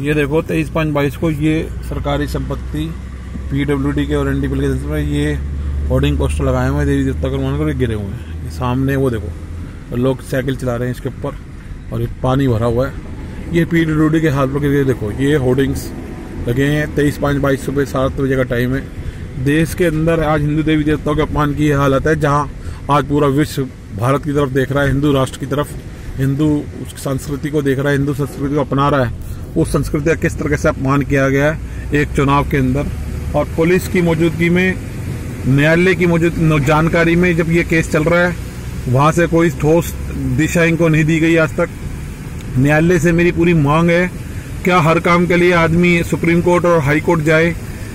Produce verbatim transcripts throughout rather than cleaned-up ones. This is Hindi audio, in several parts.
ये देखो तेईस पाँच बाईस को ये सरकारी संपत्ति पीडब्ल्यूडी के और एनडीपीएल के में ये होर्डिंग पोस्टर लगाए हुए हैं देवी देवता को मानकर गिरे हुए हैं। ये सामने वो देखो लोग साइकिल चला रहे हैं इसके ऊपर और ये पानी भरा हुआ है। ये पीडब्ल्यूडी के हाथ पर गिरे। देखो ये होर्डिंग्स लगे हैं। तेईस पाँच बाईस सुबह सात बजे का टाइम है। देश के अंदर आज हिंदू देवी देवताओं के अपमान की हालत है, जहाँ आज पूरा विश्व भारत की तरफ देख रहा है, हिंदू राष्ट्र की तरफ, हिंदू संस्कृति को देख रहा है, हिंदू संस्कृति को अपना रहा है। उस संस्कृति का किस तरह से अपमान किया गया है एक चुनाव के अंदर, और पुलिस की मौजूदगी में, न्यायालय की मौजूद जानकारी में जब ये केस चल रहा है, वहां से कोई ठोस दिशा इनको नहीं दी गई आज तक। न्यायालय से मेरी पूरी मांग है, क्या हर काम के लिए आदमी सुप्रीम कोर्ट और हाई कोर्ट जाए?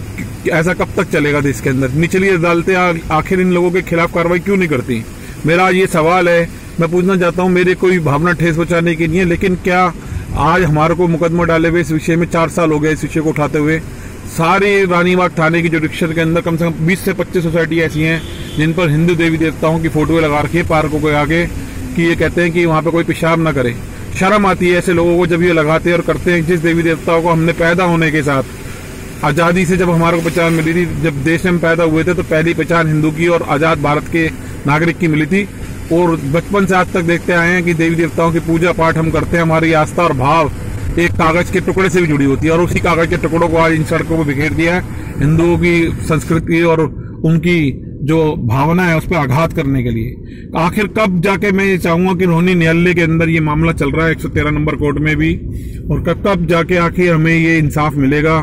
ऐसा कब तक चलेगा देश के अंदर? निचली अदालतें आखिर इन लोगों के खिलाफ कार्रवाई क्यों नहीं करती? मेरा ये सवाल है, मैं पूछना चाहता हूँ। मेरे कोई भावना ठेस पहुंचाने की नहीं है, लेकिन क्या आज हमारे को मुकदमा डाले हुए इस विषय में चार साल हो गए इस विषय को उठाते हुए। सारी रानीबाग थाने की जुडिक्शन के अंदर कम से कम बीस से पच्चीस सोसाइटी ऐसी हैं जिन पर हिंदू देवी देवताओं की फोटो लगा रखी है पार्कों के आगे, कि ये कहते हैं कि वहां पे कोई पेशाब न करे। शर्म आती है ऐसे लोगों को जब ये लगाते हैं और करते हैं। जिस देवी देवताओं को हमने पैदा होने के साथ, आजादी से जब हमारे को पहचान मिली थी, जब देश में पैदा हुए थे, तो पहली पहचान हिंदू की और आजाद भारत के नागरिक की मिली थी। और बचपन से आज तक देखते आए हैं कि देवी देवताओं की पूजा पाठ हम करते हैं। हमारी आस्था और भाव एक कागज के टुकड़े से भी जुड़ी होती है, और उसी कागज के टुकड़ों को आज इन सड़कों पर बिखेर दिया है हिंदुओं की संस्कृति और उनकी जो भावना है उस पर आघात करने के लिए। आखिर कब जाके मैं ये चाहूंगा कि रोहिणी न्यायालय के अंदर ये मामला चल रहा है एक सौ तेरह नंबर कोर्ट में भी, और कब कब जाके आखिर हमें ये इंसाफ मिलेगा?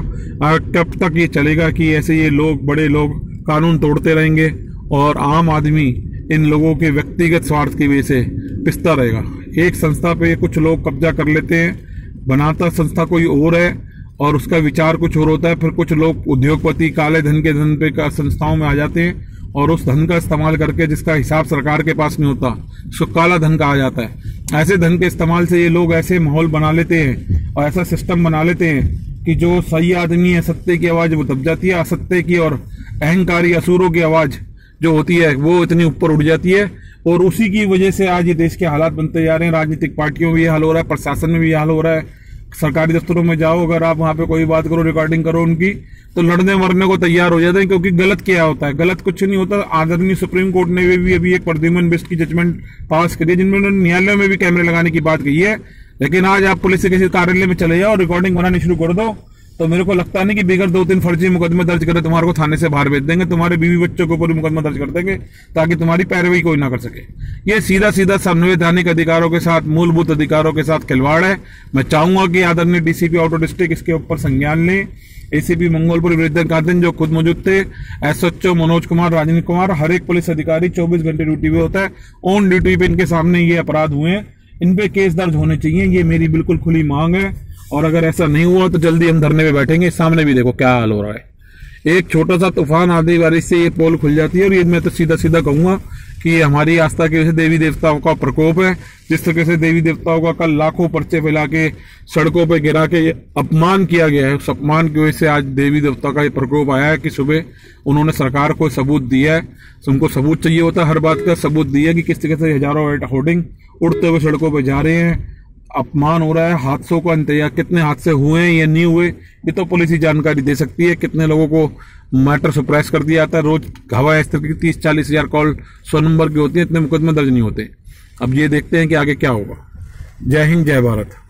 कब तक ये चलेगा कि ऐसे ये लोग, बड़े लोग कानून तोड़ते रहेंगे और आम आदमी इन लोगों के व्यक्तिगत स्वार्थ की वजह से पिसता रहेगा? एक संस्था पे कुछ लोग कब्जा कर लेते हैं, बनाता संस्था कोई और है और उसका विचार कुछ और होता है। फिर कुछ लोग उद्योगपति काले धन के धन पे का संस्थाओं में आ जाते हैं और उस धन का इस्तेमाल करके, जिसका हिसाब सरकार के पास नहीं होता, उसको काला धन कहा जाता है। ऐसे धन के इस्तेमाल से ये लोग ऐसे माहौल बना लेते हैं और ऐसा सिस्टम बना लेते हैं कि जो सही आदमी है, सत्य की आवाज वो दब जाती है, असत्य की और अहंकारी असुरों की आवाज जो होती है वो इतनी ऊपर उठ जाती है। और उसी की वजह से आज ये देश के हालात बनते जा रहे हैं। राजनीतिक पार्टियों में ये हाल हो रहा है, प्रशासन में भी ये हाल हो रहा है। सरकारी दफ्तरों में जाओ, अगर आप वहां पे कोई बात करो, रिकॉर्डिंग करो उनकी, तो लड़ने मरने को तैयार हो जाते हैं, क्योंकि गलत क्या होता है? गलत कुछ नहीं होता। आदरणीय सुप्रीम कोर्ट ने भी अभी एक प्रद्युमन बिष्ट की जजमेंट पास करी है, जिनमें उन्होंने न्यायालयों में भी कैमरे लगाने की बात कही है। लेकिन आज आप पुलिस के किसी कार्यालय में चले जाओ, रिकॉर्डिंग बनानी शुरू कर दो, तो मेरे को लगता नहीं कि बिगड़ दो तीन फर्जी मुकदमे दर्ज करे तुम्हारे को थाने से बाहर भेज देंगे, तुम्हारे बीवी बच्चों के ऊपर मुकदमा दर्ज कर देंगे ताकि तुम्हारी पैरवी कोई ना कर सके। ये सीधा सीधा संवैधानिक अधिकारों के साथ, मूलभूत अधिकारों के साथ खिलवाड़ है। मैं चाहूंगा कि आदरणीय डीसीपी आउटर डिस्ट्रिक्ट इसके ऊपर संज्ञान लें। एसीपी मंगोलपुर वृद्धन कांतन जो खुद मौजूद थे, एसएचओ मनोज कुमार, राजनीति कुमार, हर एक पुलिस अधिकारी चौबीस घंटे ड्यूटी पे होता है। ऑन ड्यूटी पे इनके सामने ये अपराध हुए हैं, इन पे केस दर्ज होने चाहिए। ये मेरी बिल्कुल खुली मांग है, और अगर ऐसा नहीं हुआ तो जल्दी हम धरने पे बैठेंगे। सामने भी देखो क्या हाल हो रहा है। एक छोटा सा तूफान, आंधी बारिश से ये पोल खुल जाती है। और ये मैं तो सीधा सीधा कहूंगा कि हमारी आस्था की वजह से देवी देवताओं का प्रकोप है। जिस तरह से देवी देवताओं का कल लाखों पर्चे फैला के सड़कों पे गिरा के अपमान किया गया है, उस अपमान की वजह से आज देवी देवता का ये प्रकोप आया है कि सुबह उन्होंने सरकार को सबूत दिया है। उनको सबूत चाहिए होता है, हर बात का सबूत दिया कि किस तरह से हजारों होर्डिंग उड़ते हुए सड़कों पर जा रहे हैं, अपमान हो रहा है। हादसों का अंतया, कितने हादसे हुए हैं या नहीं हुए, ये तो पुलिस ही जानकारी दे सकती है। कितने लोगों को मैटर सप्रेस कर दिया जाता है। रोज हवा इस तरह की तीस चालीस हजार कॉल सौ नंबर की होती है, इतने मुकदमे दर्ज नहीं होते। अब ये देखते हैं कि आगे क्या होगा। जय हिंद, जय भारत।